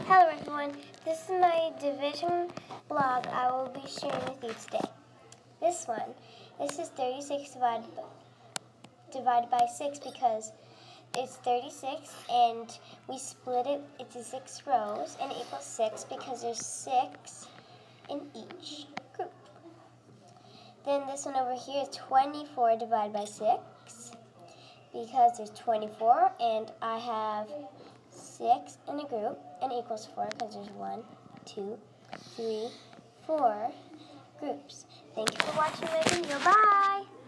Hello everyone, this is my division blog I will be sharing with you today. This is 36 divided by 6 because it's 36 and we split it into 6 rows and it equals 6 because there's 6 in each group. Then this one over here is 24 divided by 6 because there's 24 and I have 6 in a group and equals 4 because there's 1, 2, 3, 4 groups. Thank you for watching my video. Bye!